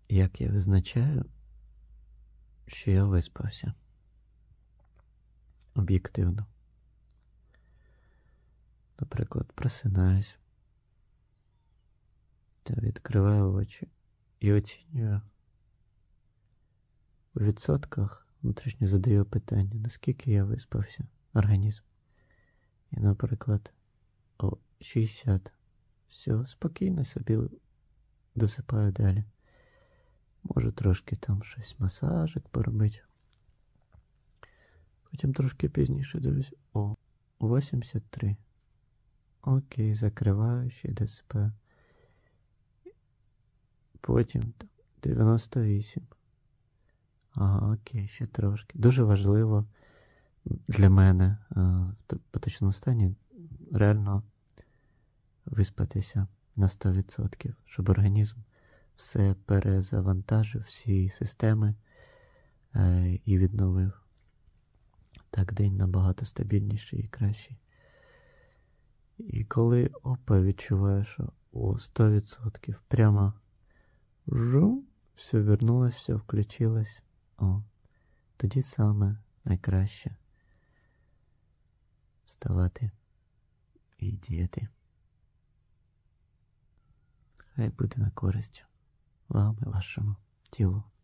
Як я визначаю, що я виспався? Об'єктивно. Наприклад, просинаюсь, та відкриваю очі і оцінюю. У відсотках внутрішньо задаю питання, наскільки я виспався, організм. І, наприклад, 60. Все, спокійно собі досипаю далі. Можу трошки там щось, масажик поробити. Потім трошки пізніше дивлюсь. 83. Окей, закриваю, ще досипаю. Потім 98. Ага, окей, ще трошки. Дуже важливо для мене в поточному стані реально виспатися на 100%, щоб організм все перезавантажив, всі системи і відновив. Так день набагато стабільніший і кращий. І коли відчуваю, що 100% прямо все вернулось, все включилось, тоді саме найкраще вставати і діяти. Хай буде на користь вам і вашому тілу.